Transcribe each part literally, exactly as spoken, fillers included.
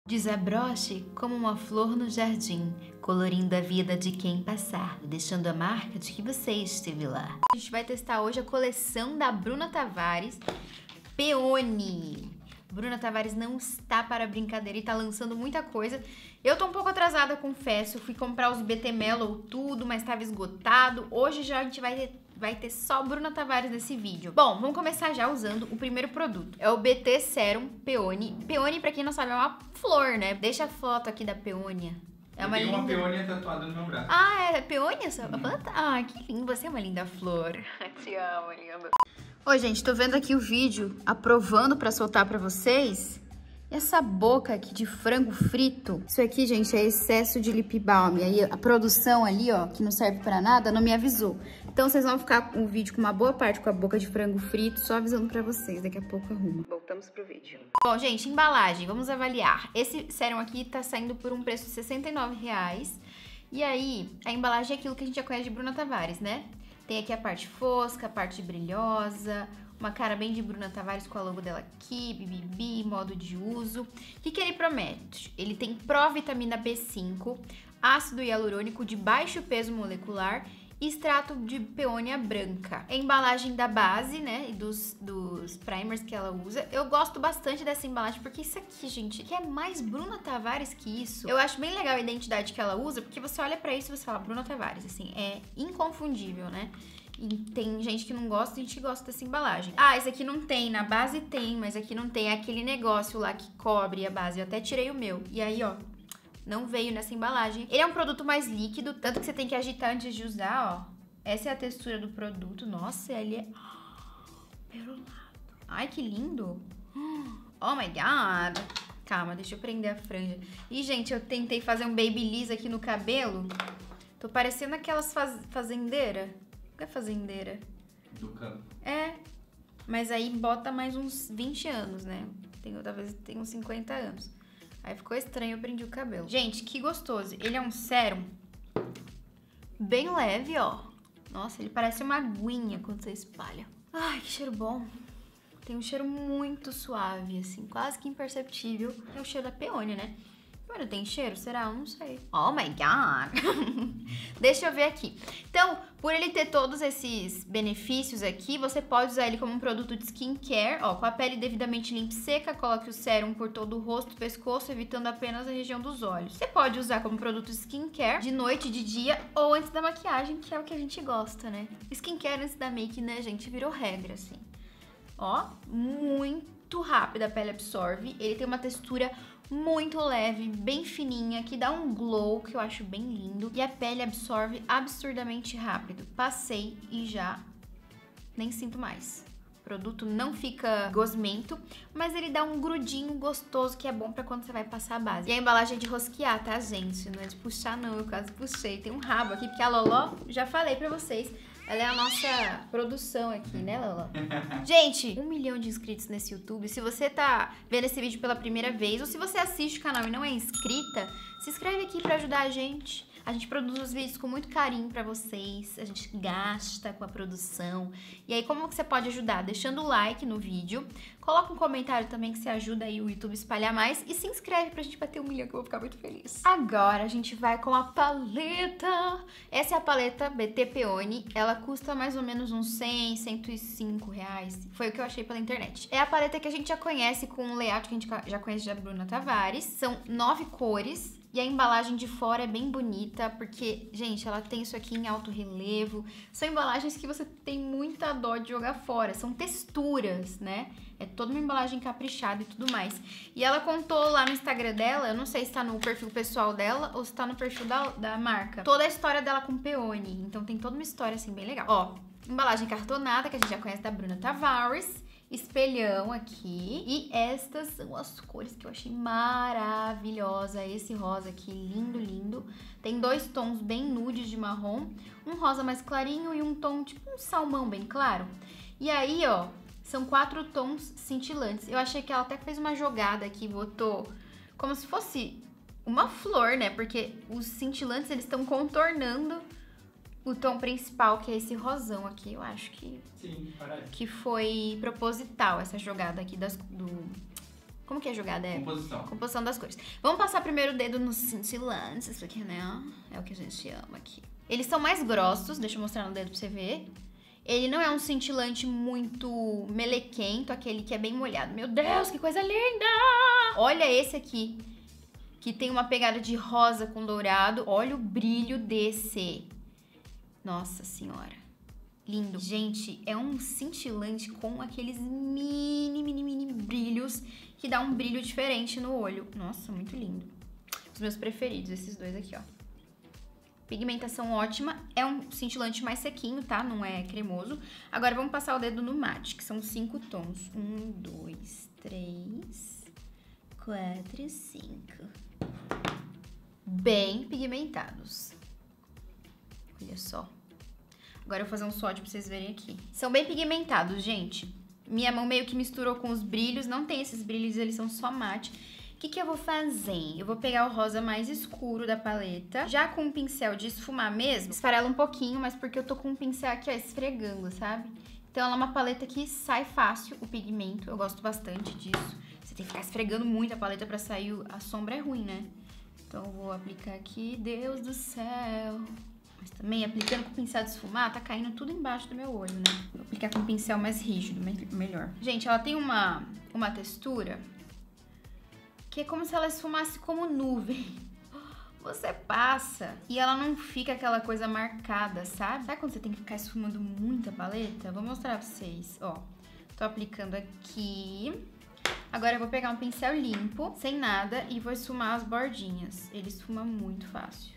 Desabroche como uma flor no jardim, colorindo a vida de quem passar, deixando a marca de que você esteve lá. A gente vai testar hoje a coleção da Bruna Tavares, Peony. Bruna Tavares não está para brincadeira e tá lançando muita coisa. Eu tô um pouco atrasada, confesso. Fui comprar os B T Mellow tudo, mas estava esgotado. Hoje já a gente vai ter, vai ter só Bruna Tavares nesse vídeo. Bom, vamos começar já usando o primeiro produto. É o B T Serum Peony. Peony, pra quem não sabe, é uma flor, né? Deixa a foto aqui da peônia. É uma Tem linda... uma peônia tatuada no meu braço. Ah, é peônia essa Hum. planta? Ah, que lindo. Você é uma linda flor. Te amo, linda. Oi, gente, tô vendo aqui o vídeo aprovando pra soltar pra vocês. Essa boca aqui de frango frito. Isso aqui, gente, é excesso de lip balm. Aí a produção ali, ó, que não serve pra nada, não me avisou. Então vocês vão ficar com o vídeo com uma boa parte com a boca de frango frito, só avisando pra vocês. Daqui a pouco arruma. Voltamos pro vídeo. Bom, gente, embalagem, vamos avaliar. Esse sérum aqui tá saindo por um preço de sessenta e nove reais. E aí, a embalagem é aquilo que a gente já conhece de Bruna Tavares, né? Tem aqui a parte fosca, a parte brilhosa, uma cara bem de Bruna Tavares com a logo dela aqui, B B B, modo de uso. O que, que ele promete? Ele tem provitamina B cinco, ácido hialurônico de baixo peso molecular e extrato de peônia branca. A embalagem da base, né, e dos, dos primers que ela usa. Eu gosto bastante dessa embalagem, porque isso aqui, gente, que é mais Bruna Tavares que isso. Eu acho bem legal a identidade que ela usa, porque você olha pra isso e você fala Bruna Tavares, assim, é inconfundível, né? E tem gente que não gosta, tem gente que gosta dessa embalagem. Ah, esse aqui não tem, na base tem, mas aqui não tem. É aquele negócio lá que cobre a base. Eu até tirei o meu. E aí, ó, não veio nessa embalagem. Ele é um produto mais líquido, tanto que você tem que agitar antes de usar, ó. Essa é a textura do produto. Nossa, ele é perolado. Ai, que lindo. Oh my God. Calma, deixa eu prender a franja. E, gente, eu tentei fazer um babyliss aqui no cabelo. Tô parecendo aquelas faz... fazendeiras. É fazendeira. Do campo. É, mas aí bota mais uns vinte anos, né? Tenho, talvez tenha uns cinquenta anos. Aí ficou estranho, eu prendi o cabelo. Gente, que gostoso. Ele é um sérum bem leve, ó. Nossa, ele parece uma aguinha quando você espalha. Ai, que cheiro bom. Tem um cheiro muito suave, assim, quase que imperceptível. É o cheiro da peônia, né? Mas tem cheiro? Será? Eu não sei. Oh my God! Deixa eu ver aqui. Então, por ele ter todos esses benefícios aqui, você pode usar ele como um produto de skincare. Ó, com a pele devidamente limpa e seca, coloque o sérum por todo o rosto, pescoço, evitando apenas a região dos olhos. Você pode usar como produto skincare de noite, de dia ou antes da maquiagem, que é o que a gente gosta, né? Skincare antes da make, né, gente? Virou regra, assim. Ó, muito rápido a pele absorve. Ele tem uma textura muito leve, bem fininha, que dá um glow que eu acho bem lindo. E a pele absorve absurdamente rápido. Passei e já nem sinto mais. O produto não fica gosmento, mas ele dá um grudinho gostoso que é bom pra quando você vai passar a base. E a embalagem é de rosquear, tá, gente? Não é de puxar, não. Eu quase puxei. Tem um rabo aqui, porque a Loló, já falei pra vocês, ela é a nossa produção aqui, né, Loló? Gente, um milhão de inscritos nesse YouTube. Se você tá vendo esse vídeo pela primeira vez, ou se você assiste o canal e não é inscrita, se inscreve aqui pra ajudar a gente. A gente produz os vídeos com muito carinho pra vocês, a gente gasta com a produção. E aí, como que você pode ajudar? Deixando o like no vídeo, coloca um comentário também que você ajuda aí o YouTube a espalhar mais e se inscreve pra gente bater um milhão que eu vou ficar muito feliz. Agora a gente vai com a paleta. Essa é a paleta B T Peony, ela custa mais ou menos uns cem, cento e cinco reais. Foi o que eu achei pela internet. É a paleta que a gente já conhece com o layout que a gente já conhece da Bruna Tavares. São nove cores. E a embalagem de fora é bem bonita, porque, gente, ela tem isso aqui em alto relevo. São embalagens que você tem muita dó de jogar fora. São texturas, né? É toda uma embalagem caprichada e tudo mais. E ela contou lá no Instagram dela, eu não sei se tá no perfil pessoal dela ou se tá no perfil da, da marca, toda a história dela com peony. Então tem toda uma história, assim, bem legal. Ó, embalagem cartonada, que a gente já conhece da Bruna Tavares. Espelhão aqui. E estas são as cores que eu achei maravilhosa. Esse rosa aqui, lindo, lindo. Tem dois tons bem nudes de marrom. Um rosa mais clarinho e um tom tipo um salmão bem claro. E aí, ó, são quatro tons cintilantes. Eu achei que ela até fez uma jogada aqui, botou como se fosse uma flor, né? Porque os cintilantes, eles estão contornando o tom principal, que é esse rosão aqui. Eu acho que, Sim, parece. que foi proposital essa jogada aqui das, do, Como que é a jogada? É Composição. Composição das cores. Vamos passar primeiro o dedo nos cintilantes, porque, né, é o que a gente ama aqui. Eles são mais grossos, deixa eu mostrar no dedo pra você ver. Ele não é um cintilante muito melequento, aquele que é bem molhado. Meu Deus, que coisa linda! Olha esse aqui, que tem uma pegada de rosa com dourado. Olha o brilho desse. Nossa senhora. Lindo. Gente, é um cintilante com aqueles mini, mini, mini brilhos que dá um brilho diferente no olho. Nossa, muito lindo. Os meus preferidos, esses dois aqui, ó. Pigmentação ótima. É um cintilante mais sequinho, tá? Não é cremoso. Agora vamos passar o dedo no mate, que são cinco tons. Um, dois, três, quatro, cinco. Bem pigmentados. Olha só. Agora eu vou fazer um swatch pra vocês verem aqui. São bem pigmentados, gente. Minha mão meio que misturou com os brilhos. Não tem esses brilhos, eles são só mate. O que que eu vou fazer? Eu vou pegar o rosa mais escuro da paleta, já com um pincel de esfumar mesmo. Esfarela um pouquinho, mas porque eu tô com um pincel aqui, ó, esfregando, sabe? Então ela é uma paleta que sai fácil o pigmento. Eu gosto bastante disso. Você tem que ficar esfregando muito a paleta pra sair. A sombra é ruim, né? Então eu vou aplicar aqui. Deus do céu... Mas também, aplicando com o pincel de esfumar, tá caindo tudo embaixo do meu olho, né? Vou aplicar com um pincel mais rígido, melhor. Gente, ela tem uma, uma textura que é como se ela esfumasse como nuvem. Você passa e ela não fica aquela coisa marcada, sabe? Sabe quando você tem que ficar esfumando muita paleta? Vou mostrar pra vocês, ó. Tô aplicando aqui. Agora eu vou pegar um pincel limpo, sem nada, e vou esfumar as bordinhas. Ele esfuma muito fácil.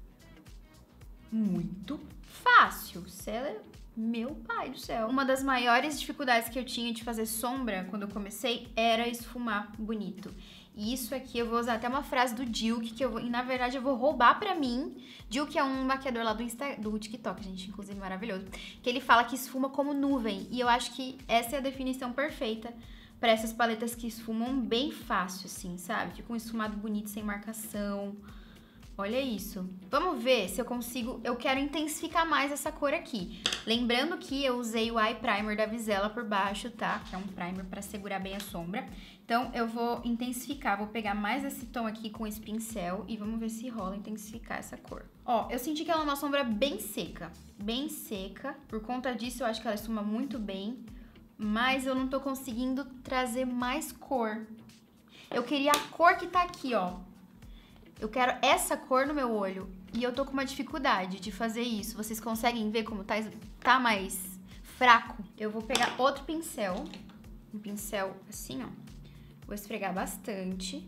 Muito fácil. Você é meu pai do céu. Uma das maiores dificuldades que eu tinha de fazer sombra quando eu comecei era esfumar bonito. E isso aqui eu vou usar até uma frase do Dilk, que eu vou, e na verdade eu vou roubar pra mim. Dilk é um maquiador lá do, Insta, do TikTok, gente, inclusive maravilhoso. Que ele fala que esfuma como nuvem. E eu acho que essa é a definição perfeita pra essas paletas que esfumam bem fácil, assim, sabe? Fica um esfumado bonito, sem marcação. Olha isso. Vamos ver se eu consigo... Eu quero intensificar mais essa cor aqui. Lembrando que eu usei o Eye Primer da Vizela por baixo, tá? Que é um primer pra segurar bem a sombra. Então, eu vou intensificar. Vou pegar mais esse tom aqui com esse pincel e vamos ver se rola intensificar essa cor. Ó, eu senti que ela é uma sombra bem seca. Bem seca. Por conta disso, eu acho que ela esfuma muito bem. Mas eu não tô conseguindo trazer mais cor. Eu queria a cor que tá aqui, ó. Eu quero essa cor no meu olho e eu tô com uma dificuldade de fazer isso. Vocês conseguem ver como tá, tá mais fraco? Eu vou pegar outro pincel, um pincel assim, ó. Vou esfregar bastante,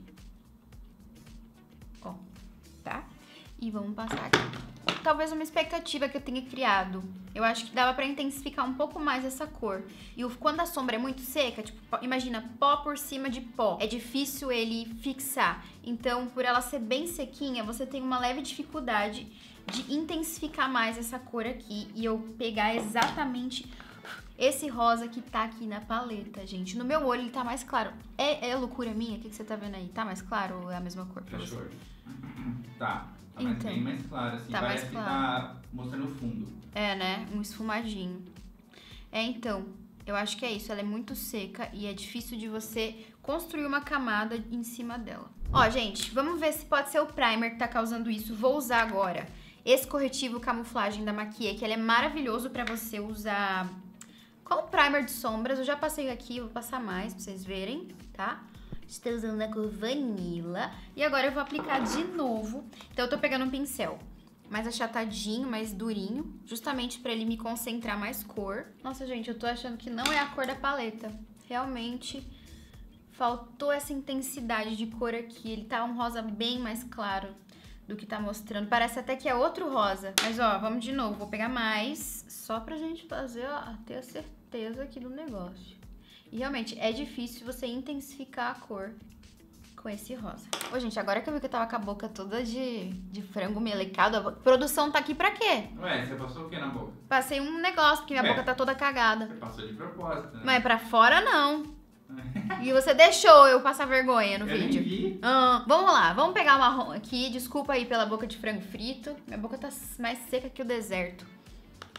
ó, tá? E vamos passar aqui. Talvez uma expectativa que eu tenha criado. Eu acho que dava pra intensificar um pouco mais essa cor. E o, quando a sombra é muito seca, tipo, imagina pó por cima de pó. É difícil ele fixar. Então, por ela ser bem sequinha, você tem uma leve dificuldade de intensificar mais essa cor aqui. E eu pegar exatamente esse rosa que tá aqui na paleta, gente. No meu olho ele tá mais claro. É, é loucura minha? O que, que você tá vendo aí? Tá mais claro ou é a mesma cor pra você? Tá. Tá mais, então, bem mais claro, assim, tá parece mais claro. Que tá mostrando o fundo. É, né? Um esfumadinho. É, então, eu acho que é isso. Ela é muito seca e é difícil de você construir uma camada em cima dela. Ó, gente, vamos ver se pode ser o primer que tá causando isso. Vou usar agora esse corretivo camuflagem da Maquia, que ele é maravilhoso pra você usar como primer de sombras. Eu já passei aqui, vou passar mais pra vocês verem, tá? Estou usando a cor Vanilla. E agora eu vou aplicar de novo. Então eu tô pegando um pincel mais achatadinho, mais durinho, justamente pra ele me concentrar mais cor. Nossa, gente, eu tô achando que não é a cor da paleta. Realmente faltou essa intensidade de cor aqui. Ele tá um rosa bem mais claro do que tá mostrando. Parece até que é outro rosa. Mas, ó, vamos de novo. Vou pegar mais, só pra gente fazer, ó, ter a certeza aqui do negócio. E realmente é difícil você intensificar a cor com esse rosa. Ô, gente, agora que eu vi que eu tava com a boca toda de, de frango melecado, a produção tá aqui pra quê? Ué, você passou o que na boca? Passei um negócio, porque minha Ué, boca tá toda cagada. Você passou de propósito, né? Mas pra fora, não. E você deixou eu passar vergonha no eu vídeo. Nem vi. Ah, vamos lá, vamos pegar o marrom aqui. Desculpa aí pela boca de frango frito. Minha boca tá mais seca que o deserto.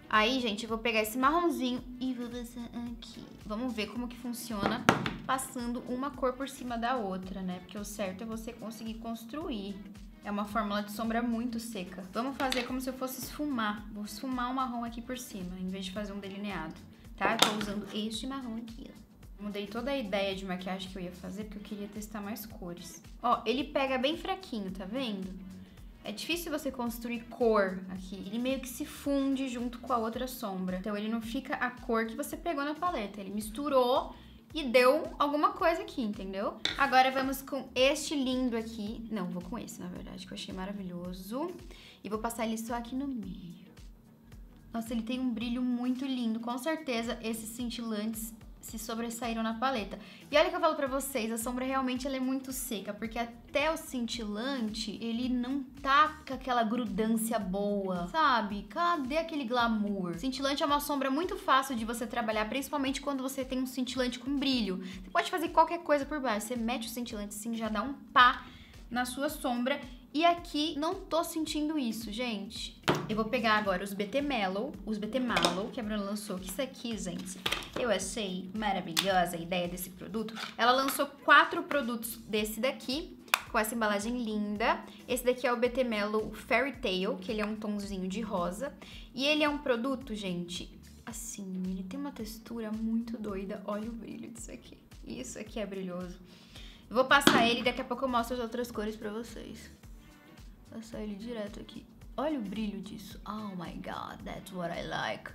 Aí, gente, eu vou pegar esse marronzinho e vou passar aqui. Vamos ver como que funciona passando uma cor por cima da outra, né? Porque o certo é você conseguir construir. É uma fórmula de sombra muito seca. Vamos fazer como se eu fosse esfumar. Vou esfumar o marrom aqui por cima, em vez de fazer um delineado, tá? Eu tô usando este marrom aqui, ó. Mudei toda a ideia de maquiagem que eu ia fazer, porque eu queria testar mais cores. Ó, ele pega bem fraquinho, tá vendo? É difícil você construir cor aqui. Ele meio que se funde junto com a outra sombra. Então, ele não fica a cor que você pegou na paleta. Ele misturou e deu alguma coisa aqui, entendeu? Agora, vamos com este lindo aqui. Não, vou com esse, na verdade, que eu achei maravilhoso. E vou passar ele só aqui no meio. Nossa, ele tem um brilho muito lindo. Com certeza, esses cintilantes se sobressaíram na paleta. E olha que eu falo pra vocês, a sombra realmente ela é muito seca, porque até o cintilante, ele não tá com aquela grudância boa, sabe? Cadê aquele glamour? Cintilante é uma sombra muito fácil de você trabalhar, principalmente quando você tem um cintilante com brilho. Você pode fazer qualquer coisa por baixo, você mete o cintilante assim, já dá um pá na sua sombra. E aqui não tô sentindo isso, gente. Eu vou pegar agora os B T Mellow, os B T Mallow, que a Bruna lançou. Que isso aqui, gente, eu achei maravilhosa a ideia desse produto. Ela lançou quatro produtos desse daqui, com essa embalagem linda. Esse daqui é o B T Mellow Fairy Tale, que ele é um tomzinho de rosa. E ele é um produto, gente, assim, ele tem uma textura muito doida. Olha o brilho disso aqui. Isso aqui é brilhoso. Eu vou passar ele e daqui a pouco eu mostro as outras cores pra vocês. Passar ele direto aqui. Olha o brilho disso. Oh my God, that's what I like.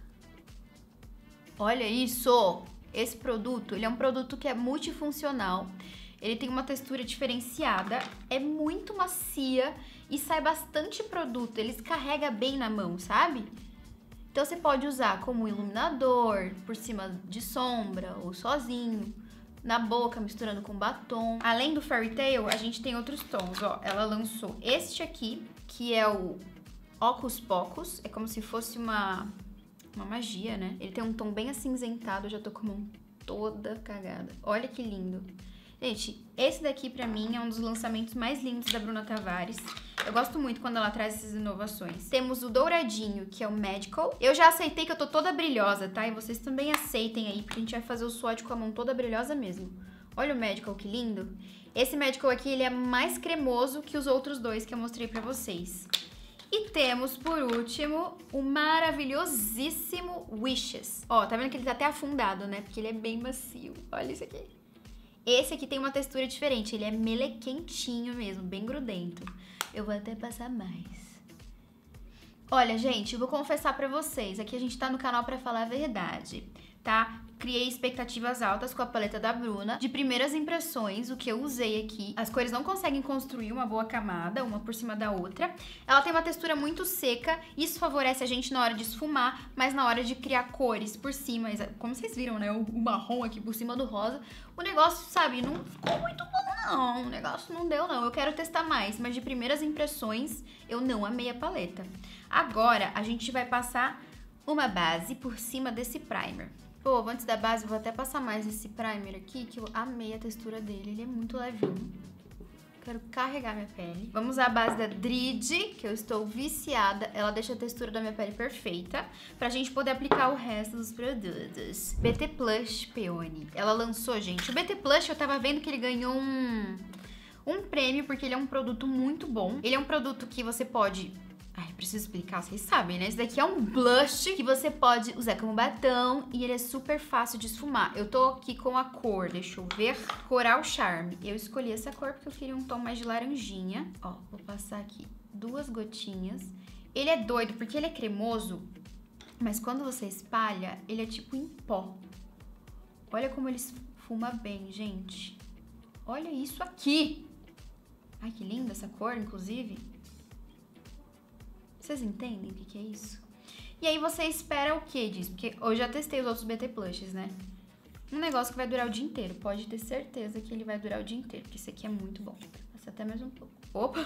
Olha isso! Esse produto, ele é um produto que é multifuncional. Ele tem uma textura diferenciada, é muito macia e sai bastante produto. Ele se carrega bem na mão, sabe? Então você pode usar como iluminador, por cima de sombra ou sozinho. Na boca, misturando com batom. Além do Fairy Tale, a gente tem outros tons, ó. Ela lançou este aqui, que é o Hocus Pocus. É como se fosse uma, uma magia, né? Ele tem um tom bem acinzentado, eu já tô com a mão toda cagada. Olha que lindo. Gente, esse daqui pra mim é um dos lançamentos mais lindos da Bruna Tavares. Eu gosto muito quando ela traz essas inovações. Temos o douradinho, que é o Magical. Eu já aceitei que eu tô toda brilhosa, tá? E vocês também aceitem aí, porque a gente vai fazer o swatch com a mão toda brilhosa mesmo. Olha o Magical, que lindo. Esse Magical aqui, ele é mais cremoso que os outros dois que eu mostrei pra vocês. E temos, por último, o maravilhosíssimo Wishes. Ó, tá vendo que ele tá até afundado, né? Porque ele é bem macio. Olha isso aqui. Esse aqui tem uma textura diferente, ele é melequentinho mesmo, bem grudento. Eu vou até passar mais. Olha, gente, eu vou confessar pra vocês, aqui a gente tá no canal pra falar a verdade, tá? Criei expectativas altas com a paleta da Bruna. De primeiras impressões, o que eu usei aqui, as cores não conseguem construir uma boa camada, uma por cima da outra. Ela tem uma textura muito seca, isso favorece a gente na hora de esfumar, mas na hora de criar cores por cima, como vocês viram, né, o marrom aqui por cima do rosa, o negócio, sabe, não ficou muito bom não, o negócio não deu não. Eu quero testar mais, mas de primeiras impressões, eu não amei a paleta. Agora, a gente vai passar uma base por cima desse primer. Pô, antes da base, eu vou até passar mais esse primer aqui, que eu amei a textura dele. Ele é muito levinho. Quero carregar minha pele. Vamos usar a base da Dridi, que eu estou viciada. Ela deixa a textura da minha pele perfeita, pra gente poder aplicar o resto dos produtos. B T Plush Peony. Ela lançou, gente. O B T Plush, eu tava vendo que ele ganhou um, um prêmio, porque ele é um produto muito bom. Ele é um produto que você pode... Ai, preciso explicar, vocês sabem, né? Esse daqui é um blush que você pode usar como batom e ele é super fácil de esfumar. Eu tô aqui com a cor, deixa eu ver, Coral Charme. Eu escolhi essa cor porque eu queria um tom mais de laranjinha. Ó, vou passar aqui duas gotinhas. Ele é doido porque ele é cremoso, mas quando você espalha, ele é tipo em pó. Olha como ele esfuma bem, gente. Olha isso aqui. Ai, que linda essa cor, inclusive. Vocês entendem o que, que é isso? E aí você espera o que disso? Porque eu já testei os outros B T Plushes, né? Um negócio que vai durar o dia inteiro. Pode ter certeza que ele vai durar o dia inteiro, porque esse aqui é muito bom. Passa até mais um pouco. Opa!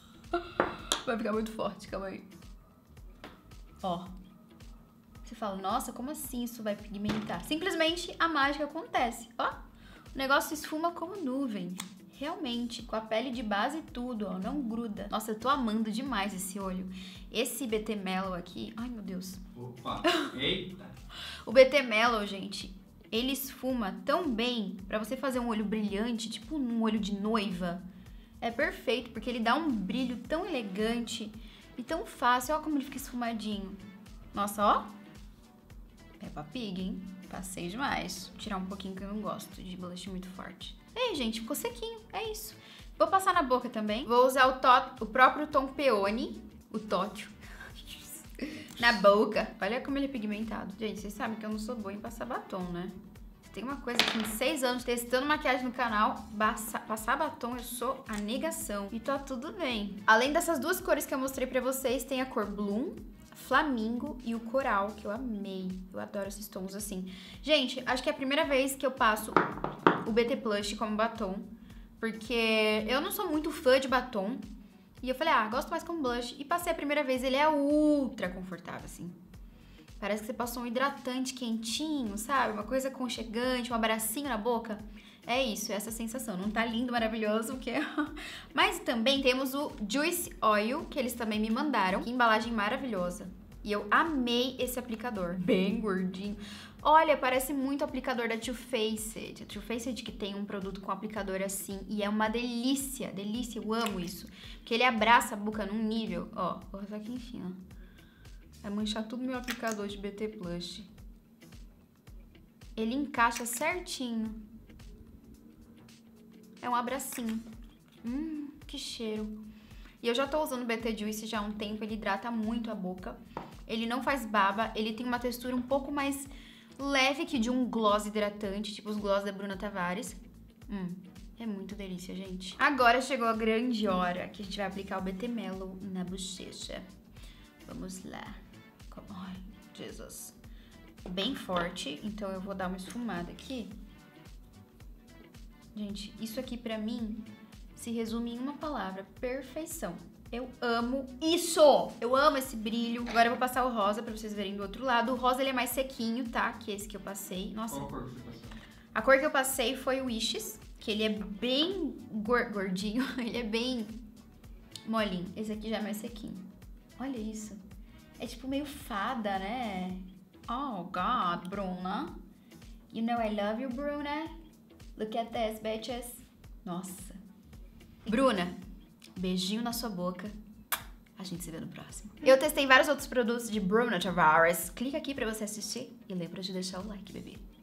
Vai ficar muito forte, calma aí. Ó. Você fala, nossa, como assim isso vai pigmentar? Simplesmente a mágica acontece, ó. O negócio esfuma como nuvem. realmente, com a pele de base e tudo, ó, não gruda. Nossa, eu tô amando demais esse olho. Esse B T Mellow aqui, ai meu Deus. Opa, eita. O B T Mellow, gente, ele esfuma tão bem pra você fazer um olho brilhante, tipo um olho de noiva. É perfeito, porque ele dá um brilho tão elegante e tão fácil. Olha como ele fica esfumadinho. Nossa, ó. Peppa Pig, hein? Passei demais. Vou tirar um pouquinho que eu não gosto de blush muito forte. E aí, gente, ficou sequinho. É isso. Vou passar na boca também. Vou usar o, to o próprio tom Peony, o Tótil, na boca. Olha como ele é pigmentado. Gente, vocês sabem que eu não sou boa em passar batom, né? Tem uma coisa que em seis anos testando maquiagem no canal, passar batom eu sou a negação. E tá tudo bem. Além dessas duas cores que eu mostrei pra vocês, tem a cor Bloom, Flamingo e o Coral, que eu amei. Eu adoro esses tons assim. Gente, acho que é a primeira vez que eu passo o B T Plush como batom, porque eu não sou muito fã de batom. E eu falei, ah, gosto mais como blush. E passei a primeira vez, ele é ultra confortável, assim. Parece que você passou um hidratante quentinho, sabe? Uma coisa aconchegante, um abracinho na boca. É isso, é essa sensação. Não tá lindo, maravilhoso, porque... Mas também temos o Juice Oil, que eles também me mandaram. Que embalagem maravilhosa. E eu amei esse aplicador. Bem gordinho. Olha, parece muito o aplicador da Too Faced. A Too Faced que tem um produto com aplicador assim. E é uma delícia, delícia. Eu amo isso. Porque ele abraça a boca num nível... Ó, vou usar aqui enfim, ó. Vai manchar tudo meu aplicador de B T Plush. Ele encaixa certinho. É um abracinho. Hum, que cheiro. E eu já tô usando o B T Juice já há um tempo. Ele hidrata muito a boca. Ele não faz baba. Ele tem uma textura um pouco mais leve que de um gloss hidratante. Tipo os gloss da Bruna Tavares. Hum, é muito delícia, gente. Agora chegou a grande hora que a gente vai aplicar o B T Mellow na bochecha. Vamos lá. Ai, Jesus. Bem forte, então eu vou dar uma esfumada aqui. Gente, isso aqui pra mim se resume em uma palavra: perfeição. Eu amo isso! Eu amo esse brilho. Agora eu vou passar o rosa pra vocês verem do outro lado. O rosa, ele é mais sequinho, tá? Que esse que eu passei. Nossa. Qual cor que você passou? A cor que eu passei foi o Wishes, que ele é bem gordinho. Ele é bem molinho. Esse aqui já é mais sequinho. Olha isso. É tipo meio fada, né? Oh, God, Bruna. You know I love you, Bruna. Look at this, bitches. Nossa. Bruna, beijinho na sua boca. A gente se vê no próximo. Eu testei vários outros produtos de Bruna Tavares. Clica aqui pra você assistir. E lembra de deixar o like, bebê.